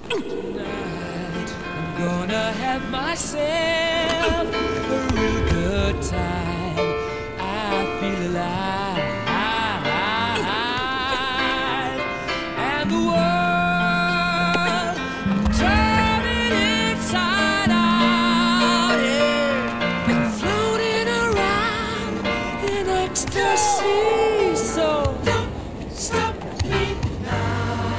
Tonight I'm gonna have myself a real good time. I feel alive, and the world I'm turning inside out. Yeah, I'm floating around in ecstasy. So don't stop me now.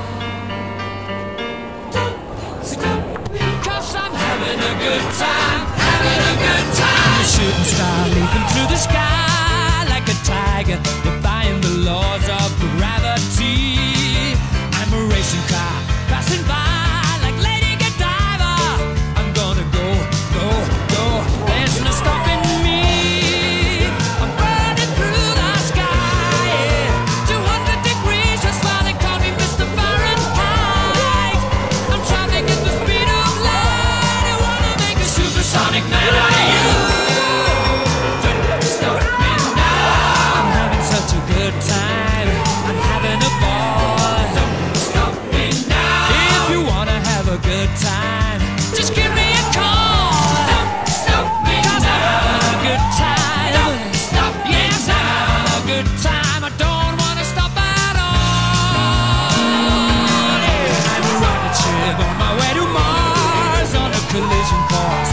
I'm having a good time, having a good time. I'm a shooting star leaping through the sky like a tiger, defying the laws of gravity. I'm a racing car passing by like Lady Godiva. I'm gonna go, go, go. There's no stopping me. I'm burning through the sky, yeah. 200 degrees, that's why they call me Mr. Fahrenheit. I'm traveling at the speed of supersonic man out of you. Don't stop me now. I'm having such a good time. I'm having a ball. Don't stop me now. If you wanna have a good time, just give me a call. Don't stop me now. I'm having a good time. Don't stop me now. Yes, I'm having a good time. I don't wanna stop at all. Yeah. I'm a rocket ship on my way to Mars on a collision course.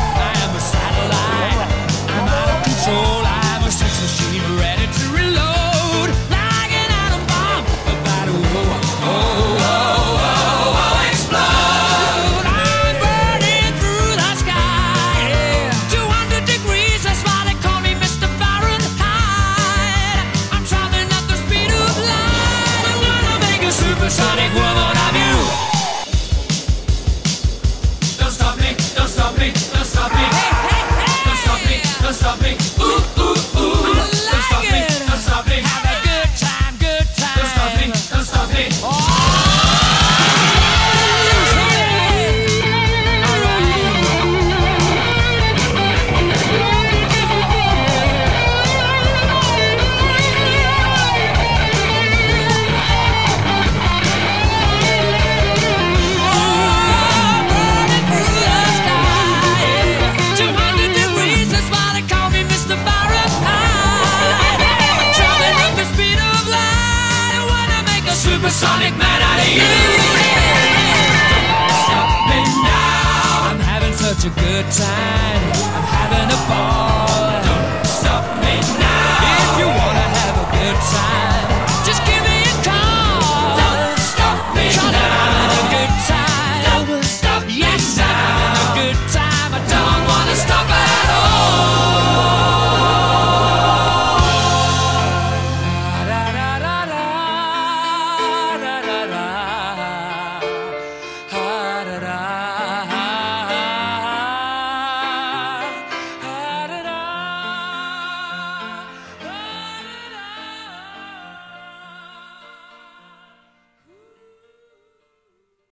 I'm a sex machine ready to reload, like an atom bomb about to explode. I'm burning through the sky, yeah. 200 degrees, that's why they call me Mr. Fahrenheit. I'm traveling at the speed of light. I'm gonna make a supersonic woman of you. Don't stop me, don't stop me, don't stop me. Hey, hey, hey. Don't stop me, don't stop me. Supersonic man out of you. Don't stop me now. I'm having such a good time. I'm having a ball. Don't stop me now. If you wanna have a good time,